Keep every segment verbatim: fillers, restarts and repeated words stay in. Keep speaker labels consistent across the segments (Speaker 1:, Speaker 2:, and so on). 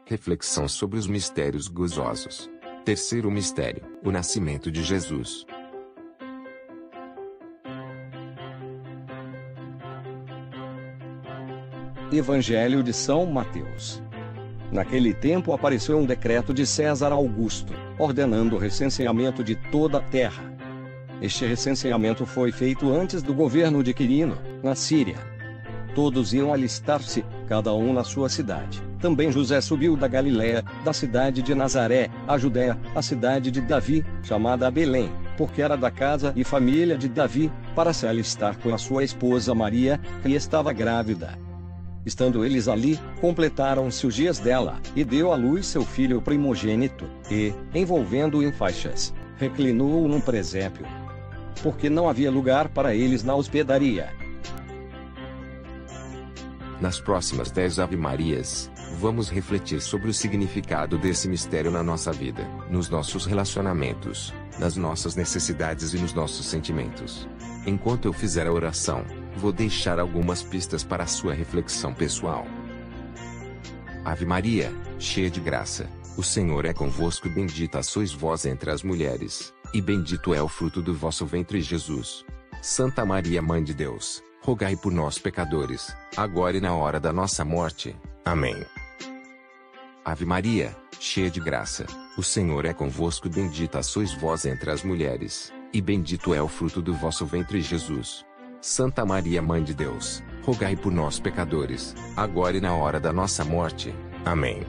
Speaker 1: Reflexão sobre os mistérios gozosos. Terceiro mistério, o nascimento de Jesus.
Speaker 2: Evangelho de São Mateus. Naquele tempo apareceu um decreto de César Augusto, ordenando o recenseamento de toda a terra. Este recenseamento foi feito antes do governo de Quirino, na Síria. Todos iam alistar-se, cada um na sua cidade. Também José subiu da Galiléia, da cidade de Nazaré, a Judéia, a cidade de Davi, chamada Belém, porque era da casa e família de Davi, para se alistar com a sua esposa Maria, que estava grávida. Estando eles ali, completaram-se os dias dela, e deu à luz seu filho primogênito, e, envolvendo-o em faixas, reclinou-o num presépio, porque não havia lugar para eles na hospedaria.
Speaker 1: Nas próximas dez Ave-Marias, vamos refletir sobre o significado desse mistério na nossa vida, nos nossos relacionamentos, nas nossas necessidades e nos nossos sentimentos. Enquanto eu fizer a oração, vou deixar algumas pistas para a sua reflexão pessoal. Ave Maria, cheia de graça, o Senhor é convosco, bendita sois vós entre as mulheres, e bendito é o fruto do vosso ventre, Jesus. Santa Maria, Mãe de Deus, rogai por nós pecadores, agora e na hora da nossa morte. Amém. Ave Maria, cheia de graça, o Senhor é convosco, bendita sois vós entre as mulheres, e bendito é o fruto do vosso ventre, Jesus. Santa Maria, Mãe de Deus, rogai por nós pecadores, agora e na hora da nossa morte. Amém.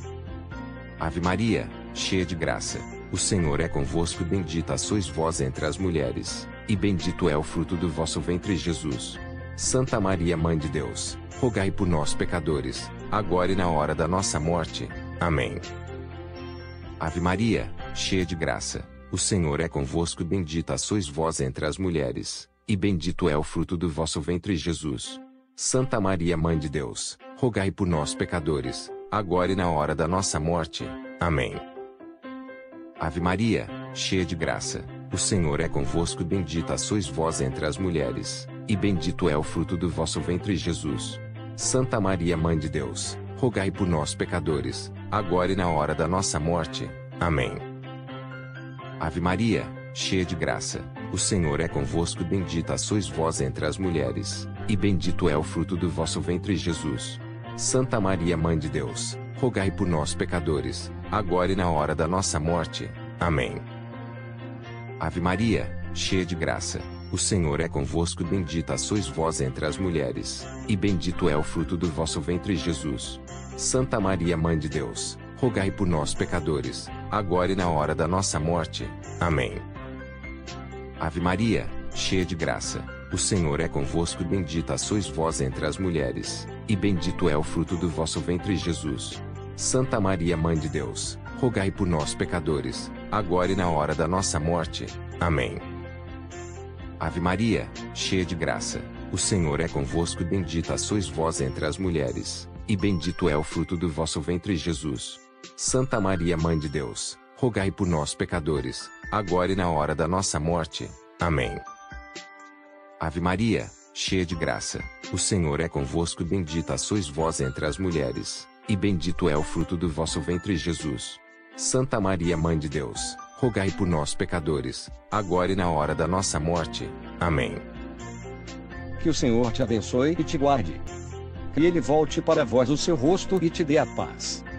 Speaker 1: Ave Maria, cheia de graça, o Senhor é convosco, bendita sois vós entre as mulheres, e bendito é o fruto do vosso ventre, Jesus. Santa Maria, Mãe de Deus, rogai por nós pecadores, agora e na hora da nossa morte. Amém. Ave Maria, cheia de graça, o Senhor é convosco, bendita sois vós entre as mulheres, e bendito é o fruto do vosso ventre, Jesus. Santa Maria, Mãe de Deus, rogai por nós pecadores, agora e na hora da nossa morte. Amém. Ave Maria, cheia de graça, o Senhor é convosco, bendita sois vós entre as mulheres, e bendito é o fruto do vosso ventre, Jesus. Santa Maria, Mãe de Deus, rogai por nós pecadores, agora e na hora da nossa morte. Amém. Ave Maria, cheia de graça, o Senhor é convosco, bendita sois vós entre as mulheres, e bendito é o fruto do vosso ventre, Jesus. Santa Maria, Mãe de Deus, rogai por nós pecadores, agora e na hora da nossa morte. Amém. Ave Maria, cheia de graça, o Senhor é convosco, bendita sois vós entre as mulheres, e bendito é o fruto do vosso ventre, Jesus. Santa Maria, Mãe de Deus, rogai por nós pecadores, agora e na hora da nossa morte. Amém. Ave Maria, cheia de graça, o Senhor é convosco, bendita sois vós entre as mulheres, e bendito é o fruto do vosso ventre, Jesus. Santa Maria, Mãe de Deus, rogai por nós pecadores, agora e na hora da nossa morte. Amém. Ave Maria, cheia de graça, o Senhor é convosco, bendita sois vós entre as mulheres, e bendito é o fruto do vosso ventre, Jesus. Santa Maria, Mãe de Deus, rogai por nós pecadores, agora e na hora da nossa morte. Amém. Ave Maria, cheia de graça, o Senhor é convosco, bendita sois vós entre as mulheres, e bendito é o fruto do vosso ventre, Jesus. Santa Maria, Mãe de Deus, rogai por nós pecadores, agora e na hora da nossa morte. Amém.
Speaker 2: Que o Senhor te abençoe e te guarde. Que Ele volte para vós o seu rosto e te dê a paz.